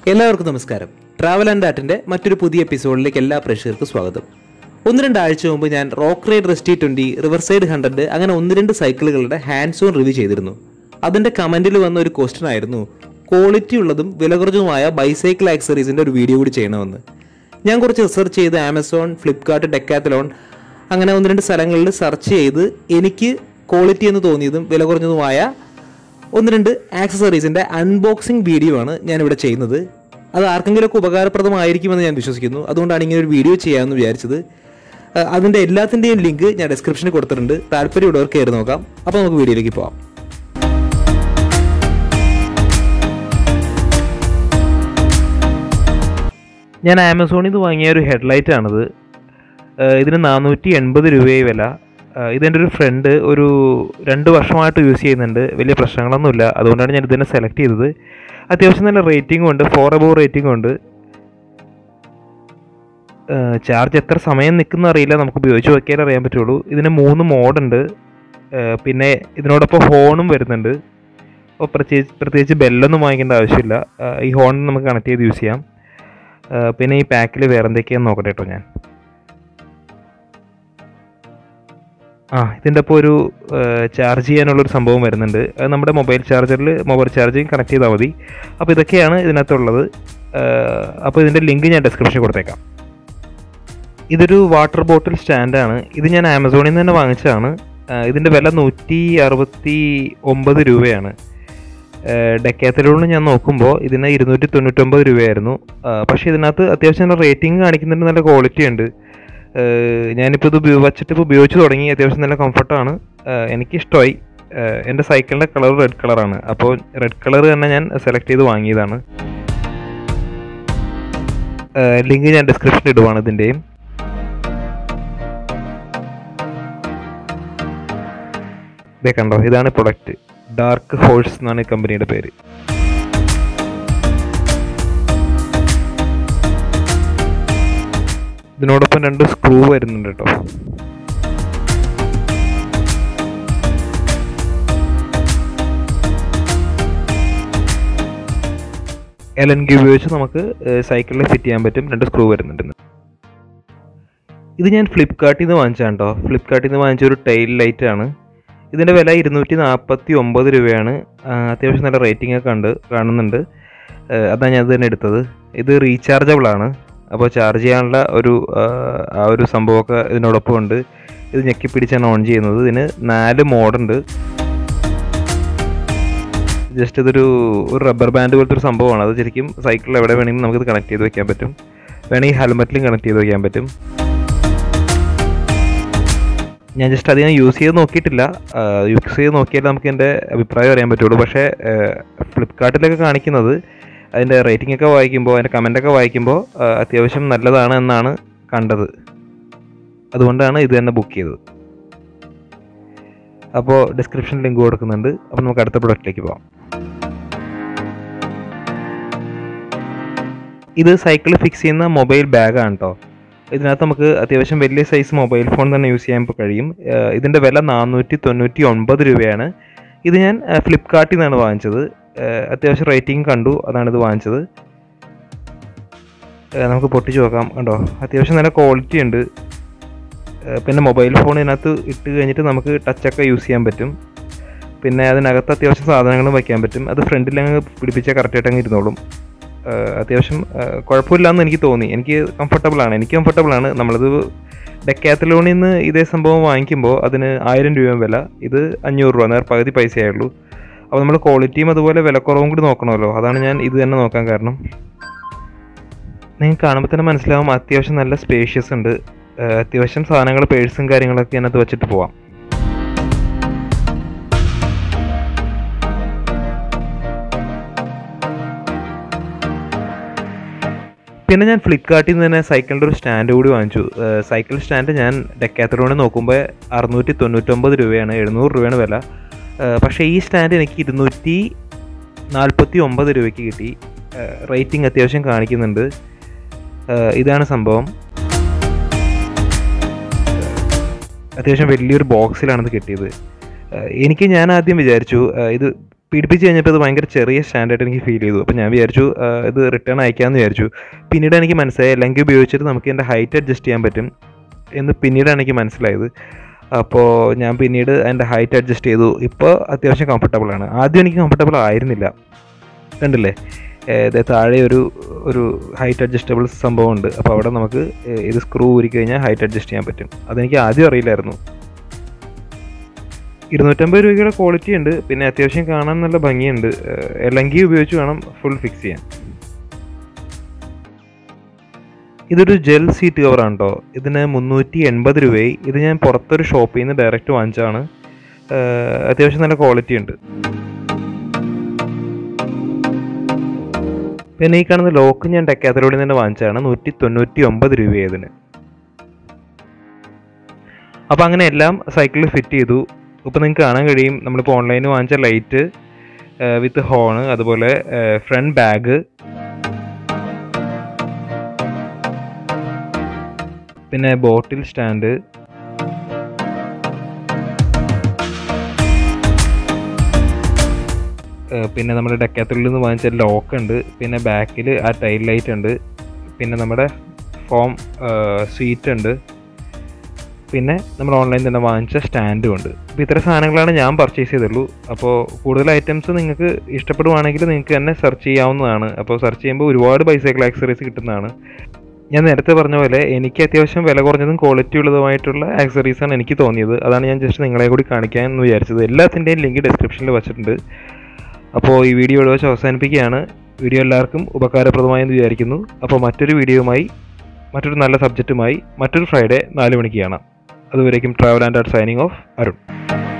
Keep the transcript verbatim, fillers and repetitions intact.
എല്ലാവർക്കും നമസ്കാരം. Travel and ഡാറ്റിൻ്റെ മറ്റൊരു പുതിയ എപ്പിസോഡിലേക്ക് എല്ലാ പ്രേക്ഷകർക്കും സ്വാഗതം. ഒന്ന് രണ്ടാഴ്ച മുമ്പ് ഞാൻ rock rider S T twenty, riverside hundred അങ്ങനെ ഒന്ന് രണ്ട് സൈക്കിളുകളുടെ ഹാൻഡ്സ് ഓൺ റിവ്യൂ ചെയ്തിരുന്നു. അതിൻ്റെ കമൻറ്റിൽ വന്ന ഒരു ക്വസ്റ്റ്യൻ ആയിരുന്നു ക്വാളിറ്റി ഉള്ളതും വില കുറഞ്ഞതുമായ ബൈസൈക്കിൾ ആക്സറീസിൻ്റെ ഒരു വീഡിയോ കൂടി ചെയ്യണമെന്ന്. ഞാൻ കുറച്ച് റിസർച്ച് ചെയ്ത് ആമസോൺ, ഫ്ലിപ്കാർട്ട്, ഡെക്കാത്തലോൺ അങ്ങനെ ഒന്ന് രണ്ട് സ്ഥലങ്ങളിൽ സെർച്ച് ചെയ്ത് എനിക്ക് ക്വാളിറ്റി എന്ന് തോന്നിയതും വില കുറഞ്ഞതുമായ ഒന്ന് രണ്ട് ആക്സസറീസിൻ്റെ അൺബോക്സിങ് വീഡിയോ ആണ് ഞാനിവിടെ ചെയ്യുന്നത്. അത് ആർക്കെങ്കിലുമൊക്കെ ഉപകാരപ്രദമായിരിക്കുമെന്ന് ഞാൻ വിശ്വസിക്കുന്നു. അതുകൊണ്ടാണ് ഇങ്ങനെ ഒരു വീഡിയോ ചെയ്യാമെന്ന് വിചാരിച്ചത്. അതിൻ്റെ എല്ലാത്തിൻ്റെയും ലിങ്ക് ഞാൻ ഡിസ്ക്രിപ്ഷനിൽ കൊടുത്തിട്ടുണ്ട്. താല്പര്യമുള്ളവർക്ക് കയറി നോക്കാം. അപ്പോൾ നമുക്ക് വീഡിയോയിലേക്ക് പോകാം. ഞാൻ ആമസോണിൽ നിന്ന് വാങ്ങിയ ഒരു ഹെഡ്ലൈറ്റ് ആണിത്. ഇതിന് നാനൂറ്റി എൺപത് രൂപയായി വില. ഇതെൻ്റെ ഒരു ഫ്രണ്ട് ഒരു രണ്ട് വർഷമായിട്ട് യൂസ് ചെയ്യുന്നുണ്ട്. വലിയ പ്രശ്നങ്ങളൊന്നുമില്ല. അതുകൊണ്ടാണ് ഞാൻ ഇതിനെ സെലക്ട് ചെയ്തത്. അത്യാവശ്യം നല്ല റേറ്റിംഗും ഉണ്ട്, ഫോർ അബോവ് റേറ്റിംഗും ഉണ്ട്. ചാർജ് എത്ര സമയം നിൽക്കുന്ന അറിയില്ല, നമുക്ക് ഉപയോഗിച്ച് നോക്കിയാലേ അറിയാൻ പറ്റുള്ളൂ. ഇതിന് മൂന്ന് മോഡുണ്ട്. പിന്നെ ഇതിനോടൊപ്പം ഹോണും വരുന്നുണ്ട്. അപ്പോൾ പ്രത്യേകിച്ച് പ്രത്യേകിച്ച് ബെല്ലൊന്നും വാങ്ങിക്കേണ്ട ആവശ്യമില്ല. ഈ ഹോൺ നമുക്ക് കണക്ട് ചെയ്ത് യൂസ് ചെയ്യാം. പിന്നെ ഈ പാക്കിൽ വേറെ എന്തൊക്കെയാണെന്ന് നോക്കട്ടെ കേട്ടോ. ഞാൻ ആ ഇതിൻ്റെ ഒപ്പം ഒരു ചാർജ് ചെയ്യാനുള്ളൊരു സംഭവം വരുന്നുണ്ട്. അത് നമ്മുടെ മൊബൈൽ ചാർജറിൽ മൊബൈൽ ചാർജിങ് കണക്ട് ചെയ്താൽ മതി. അപ്പോൾ ഇതൊക്കെയാണ് ഇതിനകത്തുള്ളത്. അപ്പോൾ ഇതിൻ്റെ ലിങ്ക് ഞാൻ ഡിസ്ക്രിപ്ഷനിൽ കൊടുത്തേക്കാം. ഇതൊരു വാട്ടർ ബോട്ടിൽ സ്റ്റാൻഡാണ്. ഇത് ഞാൻ ആമസോണിൽ നിന്ന് തന്നെ വാങ്ങിച്ചതാണ്. ഇതിൻ്റെ വില നൂറ്റി അറുപത്തി ഒമ്പത് രൂപയാണ്. ഡെക്കാത്തലോണിൽ ഞാൻ നോക്കുമ്പോൾ ഇതിന് ഇരുന്നൂറ്റി തൊണ്ണൂറ്റൊമ്പത് രൂപയായിരുന്നു. പക്ഷേ ഇതിനകത്ത് അത്യാവശ്യം നല്ല റേറ്റിംഗ് കാണിക്കുന്നുണ്ട്, നല്ല ക്വാളിറ്റി ഉണ്ട്. ഞാനിപ്പോൾ ഇത് വച്ചിട്ട് ഇപ്പോൾ ഉപയോഗിച്ച് തുടങ്ങി. അത്യാവശ്യം നല്ല കംഫർട്ടാണ്. എനിക്കിഷ്ടമായി. എൻ്റെ സൈക്കിളിൻ്റെ കളർ റെഡ് കളറാണ്. അപ്പോൾ റെഡ് കളർ തന്നെ ഞാൻ സെലക്ട് ചെയ്ത് വാങ്ങിയതാണ്. ലിങ്ക് ഞാൻ ഡിസ്ക്രിപ്ഷനിൽ ഇടുവാണ് ഇതിൻ്റെയും. ഇതേ കണ്ടോ, ഇതാണ് പ്രൊഡക്റ്റ്. ഡാർക്ക് ഹോഴ്സ് എന്നാണ് ഈ കമ്പനിയുടെ പേര്. ഇതിനോടൊപ്പം രണ്ട് സ്ക്രൂ വരുന്നുണ്ട് കേട്ടോ. എൽ എൻ കി ഉപയോഗിച്ച് നമുക്ക് സൈക്കിളിൽ ഫിറ്റ് ചെയ്യാൻ പറ്റും. രണ്ട് സ്ക്രൂ വരുന്നുണ്ട്. ഇത് ഞാൻ ഫ്ലിപ്കാർട്ടിൽ നിന്ന് വാങ്ങിച്ചാണ് കേട്ടോ. ഫ്ലിപ്കാർട്ടിൽ നിന്ന് വാങ്ങിച്ച ഒരു ടെയിൽ ലൈറ്റ് ആണ്. ഇതിൻ്റെ വില ഇരുന്നൂറ്റി നാൽപ്പത്തി ഒമ്പത് രൂപയാണ്. അത്യാവശ്യം നല്ല റേറ്റിംഗ് ഒക്കെ ഉണ്ട്, കാണുന്നുണ്ട്. അതാണ് ഞാൻ ഇത് തന്നെ എടുത്തത്. ഇത് റീചാർജബിൾ ആണ്. അപ്പോൾ ചാർജ് ചെയ്യാനുള്ള ഒരു ആ ഒരു സംഭവമൊക്കെ ഇതിനോടൊപ്പം ഉണ്ട്. ഇത് ഞെക്കി പിടിച്ചാണ് ഓൺ ചെയ്യുന്നത്. ഇതിന് നാല് മോഡുണ്ട്. ജസ്റ്റ് ഇതൊരു ഒരു റബ്ബർ ബാൻഡ് പോലത്തെ ഒരു സംഭവമാണ്. അത് ശരിക്കും സൈക്കിളിൽ എവിടെ വേണമെങ്കിലും നമുക്കിത് കണക്ട് ചെയ്ത് വയ്ക്കാൻ പറ്റും. വേണമെങ്കിൽ ഹെൽമെറ്റിലും കണക്ട് ചെയ്ത് വയ്ക്കാൻ പറ്റും. ഞാൻ ജസ്റ്റ് അധികം യൂസ് ചെയ്ത് നോക്കിയിട്ടില്ല. യൂസ് ചെയ്ത് നോക്കിയാൽ നമുക്ക് എൻ്റെ അഭിപ്രായം അറിയാൻ പറ്റുള്ളൂ. പക്ഷേ ഫ്ലിപ്കാർട്ടിലൊക്കെ കാണിക്കുന്നത് അതിൻ്റെ റേറ്റിംഗ് ഒക്കെ വായിക്കുമ്പോൾ, അതിൻ്റെ കമൻ്റൊക്കെ വായിക്കുമ്പോൾ അത്യാവശ്യം നല്ലതാണ് എന്നാണ് കണ്ടത്. അതുകൊണ്ടാണ് ഇത് തന്നെ ബുക്ക് ചെയ്തത്. അപ്പോൾ ഡിസ്ക്രിപ്ഷനിൽ ലിങ്ക് കൊടുക്കുന്നുണ്ട്. അപ്പോൾ നമുക്ക് അടുത്ത പ്രൊഡക്റ്റിലേക്ക് പോകാം. ഇത് സൈക്കിൾ ഫിക്സ് ചെയ്യുന്ന മൊബൈൽ ബാഗാണ് കേട്ടോ. ഇതിനകത്ത് നമുക്ക് അത്യാവശ്യം വലിയ സൈസ് മൊബൈൽ ഫോൺ തന്നെ യൂസ് ചെയ്യാൻ ഇപ്പോൾ കഴിയും. ഇതിൻ്റെ വില നാനൂറ്റി തൊണ്ണൂറ്റി ഒൻപത് രൂപയാണ്. ഇത് ഞാൻ ഫ്ലിപ്കാർട്ടിൽ നിന്നാണ് വാങ്ങിച്ചത്. അത്യാവശ്യം റേറ്റിംഗ് കണ്ടു, അതാണ് ഇത് വാങ്ങിച്ചത്. നമുക്ക് പൊട്ടിച്ച് നോക്കാം. കണ്ടോ, അത്യാവശ്യം നല്ല ക്വാളിറ്റി ഉണ്ട്. പിന്നെ മൊബൈൽ ഫോൺ ഇതിനകത്ത് ഇട്ട് കഴിഞ്ഞിട്ട് നമുക്ക് ടച്ചൊക്കെ യൂസ് ചെയ്യാൻ പറ്റും. പിന്നെ അതിനകത്ത് അത്യാവശ്യം സാധനങ്ങളും വയ്ക്കാൻ പറ്റും. അത് ഫ്രണ്ടിലങ്ങ് പിടിപ്പിച്ചാൽ കറക്റ്റായിട്ട് അങ്ങ് ഇരുന്നോളും. അത്യാവശ്യം കുഴപ്പമില്ലാന്ന് എനിക്ക് തോന്നി. എനിക്ക് കംഫർട്ടബിളാണ്. എനിക്ക് കംഫർട്ടബിളാണ്. നമ്മളിത് ഡെക്കാത്തലോണിൽ നിന്ന് ഇതേ സംഭവം വാങ്ങിക്കുമ്പോൾ അതിന് ആയിരം രൂപ വില. ഇത് അഞ്ഞൂറ് രൂപ, നേരെ പകുതി പൈസയായുള്ളൂ. അപ്പോൾ നമ്മൾ ക്വാളിറ്റിയും അതുപോലെ വിലക്കുറവും കൂടി നോക്കണമല്ലോ. അതാണ് ഞാൻ ഇത് തന്നെ നോക്കാൻ കാരണം. നിങ്ങൾക്ക് കാണുമ്പോൾ തന്നെ മനസ്സിലാവും അത്യാവശ്യം നല്ല സ്പേഷ്യസ് ഉണ്ട്. അത്യാവശ്യം സാധനങ്ങൾ, പേഴ്സും കാര്യങ്ങളൊക്കെ അതിനകത്ത് വെച്ചിട്ട് പോവാം. പിന്നെ ഞാൻ ഫ്ലിപ്കാർട്ടിൽ നിന്ന് തന്നെ സൈക്കിളിൻ്റെ ഒരു സ്റ്റാൻഡ് കൂടി വാങ്ങിച്ചു. സൈക്കിൾ സ്റ്റാൻഡ് ഞാൻ ഡെക്കാത്തലോണിൽ നോക്കുമ്പോൾ അറുന്നൂറ്റി തൊണ്ണൂറ്റൊമ്പത് രൂപയാണ്, എഴുന്നൂറ് രൂപയാണ് വില. പക്ഷേ ഈ സ്റ്റാൻഡ് എനിക്ക് ഇരുന്നൂറ്റി നാൽപ്പത്തി ഒമ്പത് രൂപയ്ക്ക് കിട്ടി. റേറ്റിംഗ് അത്യാവശ്യം കാണിക്കുന്നുണ്ട്. ഇതാണ് സംഭവം. അത്യാവശ്യം വലിയൊരു ബോക്സിലാണിത് കിട്ടിയത്. എനിക്ക് ഞാൻ ആദ്യം വിചാരിച്ചു ഇത് പിടിപ്പിച്ച് കഴിഞ്ഞപ്പോൾ ഇത് ഭയങ്കര ചെറിയ സ്റ്റാൻഡായിട്ട് എനിക്ക് ഫീൽ ചെയ്തു. അപ്പോൾ ഞാൻ വിചാരിച്ചു ഇത് റിട്ടേൺ അയക്കാമെന്ന് വിചാരിച്ചു. പിന്നീട് എനിക്ക് മനസ്സിലായി അല്ലെങ്കിൽ ഉപയോഗിച്ചിട്ട് നമുക്ക് എൻ്റെ ഹൈറ്റ് അഡ്ജസ്റ്റ് ചെയ്യാൻ പറ്റും എന്ന് പിന്നീടാണ് എനിക്ക് മനസ്സിലായത്. അപ്പോൾ ഞാൻ പിന്നീട് എൻ്റെ ഹൈറ്റ് അഡ്ജസ്റ്റ് ചെയ്തു. ഇപ്പോൾ അത്യാവശ്യം കംഫർട്ടബിളാണ്. ആദ്യം എനിക്ക് കംഫർട്ടബിൾ ആയിരുന്നില്ല. കണ്ടില്ലേ, താഴെ ഒരു ഒരു ഹൈറ്റ് അഡ്ജസ്റ്റബിൾ സംഭവം ഉണ്ട്. അപ്പോൾ അവിടെ നമുക്ക് ഇത് സ്ക്രൂ ഊരി കഴിഞ്ഞാൽ ഹൈറ്റ് അഡ്ജസ്റ്റ് ചെയ്യാൻ പറ്റും. അതെനിക്ക് ആദ്യം അറിയില്ലായിരുന്നു. ഇരുന്നൂറ്റമ്പത് രൂപയുടെ ക്വാളിറ്റി ഉണ്ട്. പിന്നെ അത്യാവശ്യം കാണാൻ നല്ല ഭംഗിയുണ്ട്. അല്ലെങ്കിൽ ഉപയോഗിച്ച് വേണം ഫുൾ ഫിക്സ് ചെയ്യാൻ. ഇതൊരു ജെൽ സീറ്റ് കവറാണ് കേട്ടോ. ഇതിന് മുന്നൂറ്റി എൺപത് രൂപയായി. ഇത് ഞാൻ പുറത്തൊരു ഷോപ്പിൽ നിന്ന് ഡയറക്റ്റ് വാങ്ങിച്ചതാണ്. അത്യാവശ്യം നല്ല ക്വാളിറ്റി ഉണ്ട്. പിന്നെ ഈ കാണുന്ന ലോക്ക് ഞാൻ ഡെക്കാത്തലോണിൽ നിന്ന് വാങ്ങിച്ചതാണ്. നൂറ്റി തൊണ്ണൂറ്റി ഒമ്പത് രൂപയായതിന്. അപ്പോൾ അങ്ങനെ എല്ലാം സൈക്കിളിൽ ഫിറ്റ് ചെയ്തു. ഇപ്പോൾ നിങ്ങൾക്ക് കാണാൻ കഴിയും, നമ്മളിപ്പോൾ ഓൺലൈനിൽ വാങ്ങിച്ച ലൈറ്റ് വിത്ത് ഹോണ്, അതുപോലെ ഫ്രണ്ട് ബാഗ്, പിന്നെ ബോട്ടിൽ സ്റ്റാൻഡ്, പിന്നെ നമ്മുടെ ഡെക്കാത്തലോണിൽ നിന്ന് വാങ്ങിച്ച ലോക്ക് ഉണ്ട്, പിന്നെ ബാക്കിൽ ആ ടൈൽ ലൈറ്റ് ഉണ്ട്, പിന്നെ നമ്മുടെ ഫോം സീറ്റ് ഉണ്ട്, പിന്നെ നമ്മൾ ഓൺലൈനിൽ തന്നെ വാങ്ങിച്ച സ്റ്റാൻഡും ഉണ്ട്. അപ്പോൾ ഇത്തരം സാധനങ്ങളാണ് ഞാൻ പർച്ചേസ് ചെയ്തുള്ളൂ. അപ്പോൾ കൂടുതൽ ഐറ്റംസ് നിങ്ങൾക്ക് ഇഷ്ടപ്പെടുവാണെങ്കിൽ നിങ്ങൾക്ക് തന്നെ സെർച്ച് ചെയ്യാവുന്നതാണ്. അപ്പോൾ സെർച്ച് ചെയ്യുമ്പോൾ ഒരുപാട് ബൈസൈക്കിൾ ആക്സറീസ് കിട്ടുന്നതാണ്. ഞാൻ നേരത്തെ പറഞ്ഞ പോലെ എനിക്ക് അത്യാവശ്യം വില കുറഞ്ഞതും ക്വാളിറ്റി ഉള്ളതുമായിട്ടുള്ള ആക്സറീസാണ് എനിക്ക് തോന്നിയത്. അതാണ് ഞാൻ ജസ്റ്റ് നിങ്ങളെ കൂടി കാണിക്കാൻ എന്ന് വിചാരിച്ചത്. എല്ലാത്തിൻ്റെയും ലിങ്ക് ഡിസ്ക്രിപ്ഷനിൽ വെച്ചിട്ടുണ്ട്. അപ്പോൾ ഈ വീഡിയോ ഇവിടെ വെച്ച് അവസാനിപ്പിക്കുകയാണ്. വീഡിയോ എല്ലാവർക്കും ഉപകാരപ്രദമായെന്ന് വിചാരിക്കുന്നു. അപ്പോൾ മറ്റൊരു വീഡിയോയുമായി, മറ്റൊരു നല്ല സബ്ജക്റ്റുമായി മറ്റൊരു ഫ്രൈഡേ നാല് മണിക്ക് കാണാം. അതുവരേക്കും travel and art signing off, Arun.